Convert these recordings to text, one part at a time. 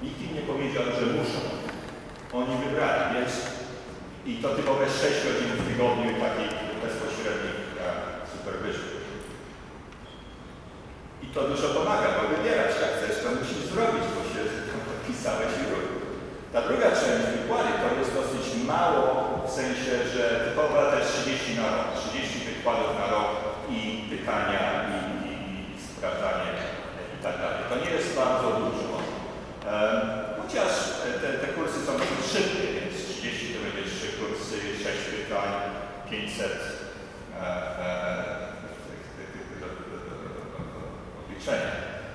Nikt im nie powiedział, że muszą. Oni wybrali, więc i to typowe 6 godzin w tygodniu takiej bezpośredniej supervision. I to dużo pomaga, bo wybierać jak chcesz, to musisz zrobić, bo się podpisałeś i rób. Ta druga część wykłady to jest dosyć mało, w sensie, że typowa też 30 na rok, 30 wykładów na rok i pytania i sprawdzanie i tak dalej. To nie jest bardzo dużo. Chociaż te kursy są dosyć szybkie, więc 30 to będzie 3 kursy, 6 pytań, 500 obliczenia.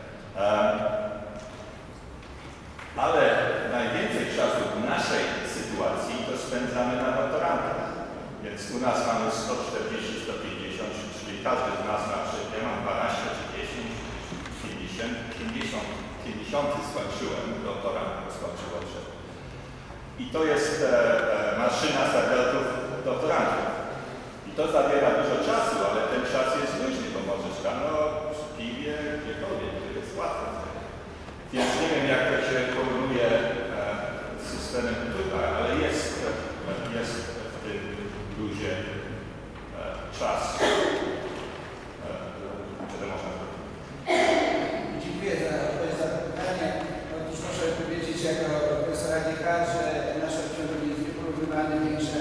Ale najwięcej czasu w naszej sytuacji to spędzamy na doktorantach. Więc u nas mamy 140, 150, czyli każdy z nas na przykład, ja mam 12 czy 10, 50 skończyłem, doktorant skończył odszedł. I to jest maszyna tabletów doktorantów. I to zabiera dużo czasu, ale ten czas jest luźny, bo możesz rano przy piwie, gdziekolwiek, to jest łatwo. Więc nie wiem, jak to się kombinuje z systemem tutaj, ale jest w tym luzie czas, które można zrobić. Dziękuję za odpowiedź na to pytanie. Otóż muszę powiedzieć jako profesor Radikal, że nasze odciążenie jest wyporównywane większe,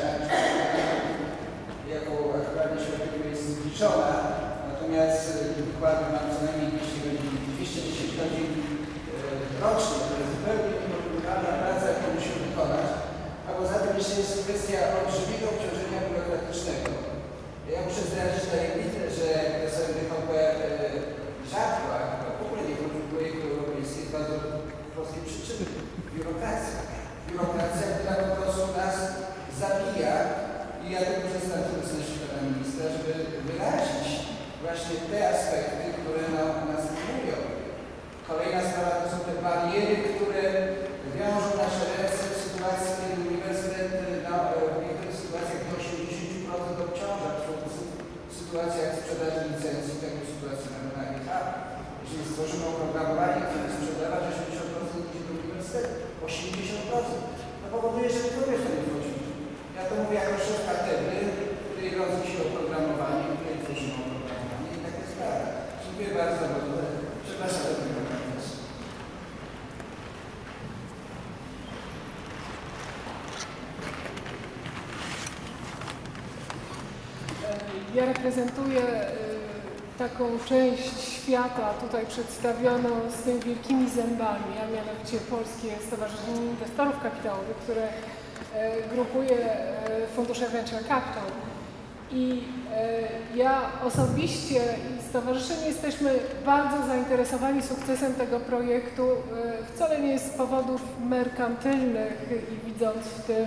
jaką aktualnie się jest zbliżona. Natomiast wykłady mam co najmniej 200 godzin, 210 godzin rocznie, to jest zupełnie nieporównywalna praca, jaką musimy wykonać. A poza tym jeszcze jest kwestia olbrzymiego obciążenia biurokratycznego. Ja muszę zdradzić tajemnicę, że profesor DHP rzadko, a w ogóle nie wchodzi w projektu europejski z bardzo prostej przyczyny. Biurokracja. Biurokracja, która po prostu nas zabija. I ja tu korzystam z obecności pana ministra, żeby wyrazić właśnie te aspekty, które nas zajmują. Kolejna sprawa to są te bariery, które wiążą nasze ręce w sytuacji, kiedy uniwersytet w niektórych sytuacjach do 80% obciąża, w sytuacjach sprzedaży licencji, tak jak w sytuacji na GH. Jeżeli stworzymy oprogramowanie, które sprzedawa, że 80% idzie do uniwersytetu, 80%, to powoduje, że nikogo to nie wchodzi. Ja to mówię jako szef katedry, w której rodzi się oprogramowanie, w której tworzymy oprogramowanie i takie sprawy. Dziękuję bardzo. Przepraszam za ten program. Ja reprezentuję taką część świata tutaj przedstawioną z tymi wielkimi zębami, a mianowicie Polskie Stowarzyszenie Inwestorów Kapitałowych, które grupuje fundusze Venture Capital. I ja osobiście i stowarzyszenie jesteśmy bardzo zainteresowani sukcesem tego projektu. Wcale nie z powodów merkantylnych i widząc w tym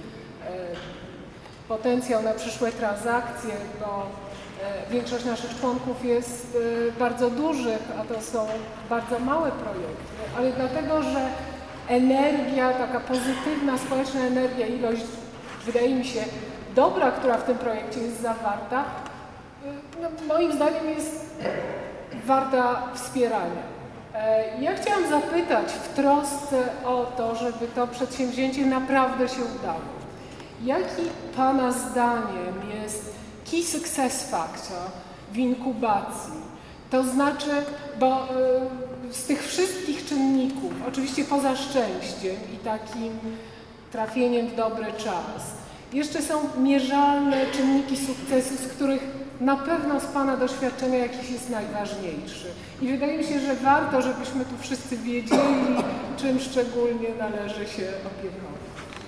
potencjał na przyszłe transakcje, bo większość naszych członków jest bardzo dużych, a to są bardzo małe projekty, ale dlatego, że energia, taka pozytywna, społeczna energia, ilość, wydaje mi się, dobra, która w tym projekcie jest zawarta, no, moim zdaniem jest warta wspierania. Ja chciałam zapytać w trosce o to, żeby to przedsięwzięcie naprawdę się udało. Jaki Pana zdaniem jest key success factor w inkubacji? To znaczy, bo z tych wszystkich czynników, oczywiście poza szczęściem i takim trafieniem w dobry czas, jeszcze są mierzalne czynniki sukcesu, z których na pewno z Pana doświadczenia jakiś jest najważniejszy. I wydaje mi się, że warto, żebyśmy tu wszyscy wiedzieli, czym szczególnie należy się opiekować.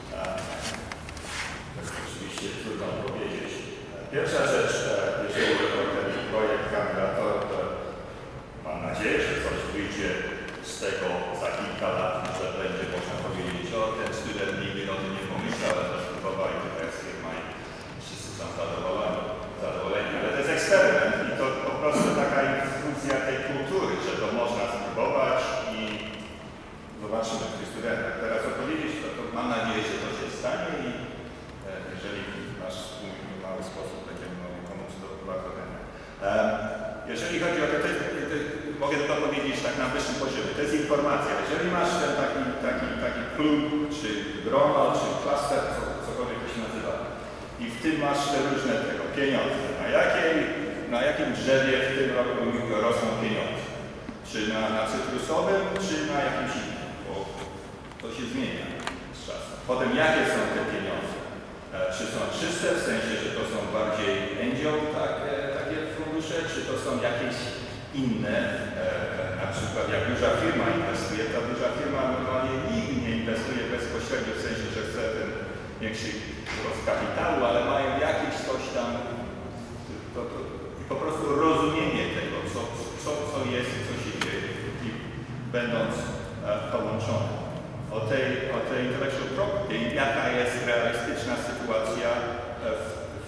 Oczywiście trudno powiedzieć. Pierwsza rzecz, jeżeli chodzi o ten projekt kandydator, to mam nadzieję, że coś wyjdzie z tego za kilka lat, że będzie można powiedzieć, o ten student nigdy o tym nie pomyślał, ale też próbował i teraz firma i wszyscy są zadowoleni. Ale to jest eksperyment i to po prostu taka infuzja tej kultury, że to można spróbować i zobaczymy w tych studentach. Teraz odpowiedzieć, to mam nadzieję, że to się stanie i jeżeli nasz mały sposób będziemy mogli pomóc, to bardzo chętnie. Jeżeli chodzi o to, mogę to powiedzieć tak na wyższym poziomie. To jest informacja. Jeżeli masz ten taki klub, czy grono, czy klaster, cokolwiek to się nazywa, i w tym masz te różne pieniądze. Na jakim drzewie w tym roku rosną pieniądze? Czy na cytrusowym, czy na jakimś innym? Bo to się zmienia z czasem. Potem jakie są te pieniądze? Czy są czyste, w sensie, że to są bardziej angel takie fundusze, czy to są jakieś inne, na przykład jak duża firma inwestuje, ta duża firma normalnie nigdy nie inwestuje bezpośrednio, w sensie, że chce ten większy wzrost kapitału, ale mają jakieś coś tam, i po prostu rozumienie tego, co jest i co się dzieje, i będąc połączone. O tej intellectual property, jaka jest realistyczna sytuacja w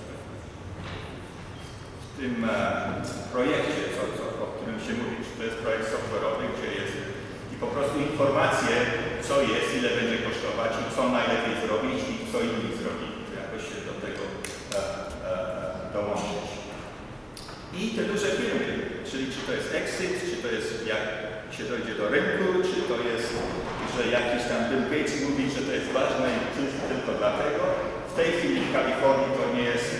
tym projekcie, o którym się mówi. To jest projekt software'owy, gdzie jest i po prostu informacje, co jest, ile będzie kosztować i co najlepiej zrobić i co inni zrobili. Jakoś się do tego dołączyć. I te duże firmy, czyli czy to jest exit, czy to jest jak się dojdzie do rynku, czy to jest, że jakiś tam Bill Gates mówi, że to jest ważne i tylko dlatego. W tej chwili w Kalifornii to nie jest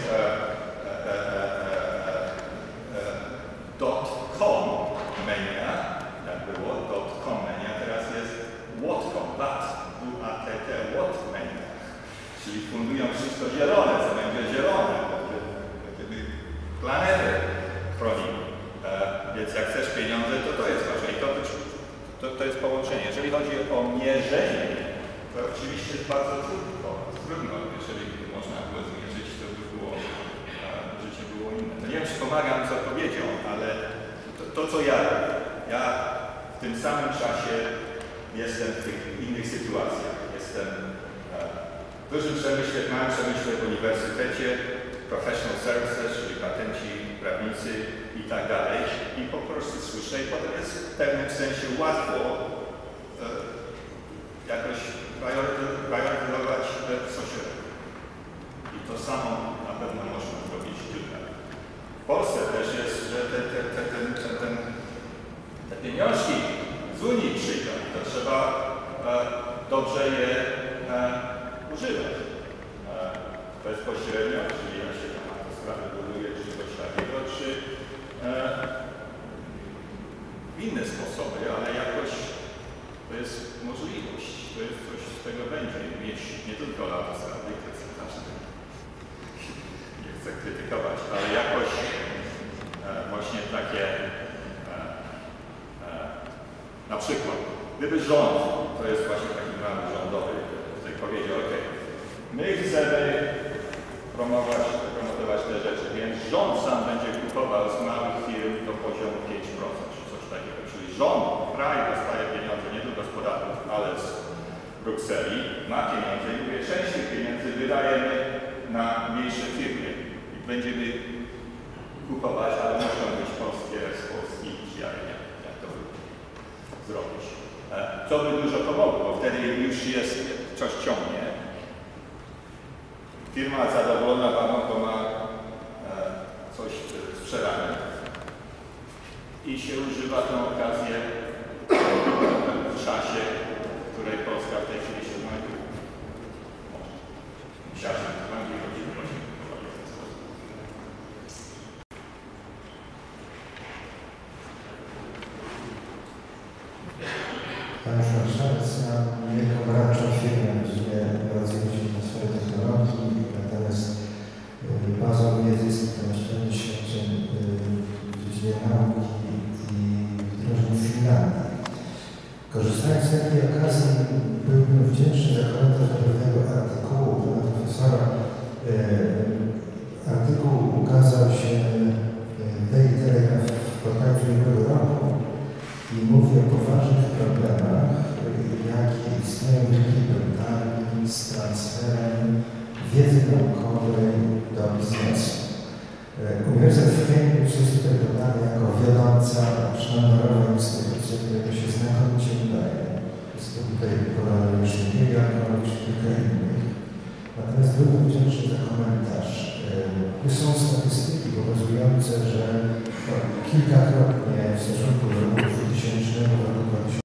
.com mania, jak było, .com mania, teraz jest Whatcom, W-A-T-T, What mania. Czyli fundują wszystko zielone, co będzie zielone, gdyby planetę chronili. Więc jak chcesz pieniądze, to jest ważne. I to jest połączenie. Jeżeli chodzi o mierzenie, to oczywiście jest bardzo trudno. Jeżeli można było zmierzyć, to by było, życie było inne. To nie wiem, czy pomagam z odpowiedzią, ale to co ja robię. Ja w tym samym czasie jestem w tych innych sytuacjach. Jestem w dużym przemyśle, w małym przemyśle w uniwersytecie, professional services, czyli patenci, prawnicy i tak dalej. I po prostu słyszę i potem jest w pewnym sensie łatwo jakoś priorityzować co się robi. I to samo na pewno można zrobić tutaj. W Polsce też jest, że te pieniążki z Unii przyjdą. To trzeba dobrze je używać. Bezpośrednio, czyli jak się tam autostradę buduje, czy coś takiego, czy w inne sposoby, ale jakoś to jest możliwość, to jest coś z tego będzie, mieć nie tylko autostrady, nie chcę krytykować, ale jakoś właśnie takie na przykład, gdyby rząd, to jest właśnie taki mały rządowy, który powiedział, ok, my chcemy promować te rzeczy, więc rząd sam będzie kupował z małych firm do poziomu 5% czy coś takiego. Czyli rząd, kraj dostaje pieniądze nie tylko z podatków, ale z Brukseli, ma pieniądze i mówię, część tych pieniędzy wydajemy na mniejsze firmy i będziemy kupować, ale muszą być polskie z Polski, czy ja nie wiem, jak to zrobić. To by dużo pomogło, bo wtedy już jest, coś ciągnie. Firma zadowolona Wam, bo ma coś sprzedane i się używa tę okazję w czasie, w której Polska w tej chwili się znajduje. Musiałem w Anglii chodzić właśnie w ten sposób. Panie Marszałek, ja wielką branżą firmę, gdzie pracujecie na swojej technologii, natomiast bazą wiedzy jest 15 doświadczeń w dziedzinie nauki i wdrożeń w Finlandii. Korzystając z takiej okazji, byłbym wdzięczny za komentarz do pewnego artykułu pana profesora. Artykuł ukazał się w Daily Telegraph pod koniec ubiegłego roku i mówi o poważnych problemach, jakie istnieją w Wielkiej Brytanii z transferem wiedzy naukowej do biznesu. Uniwersytet w Cambridge jest tutaj podany jako wiodąca, sztandarowa instytucja, której się znakomicie udaje. Jest to tutaj podane już nie Jarkowicz, kilka innych. Natomiast byłbym wdzięczny za komentarz. Tu są statystyki pokazujące, że kilkakrotnie w stosunku do roku 2000 do roku 2010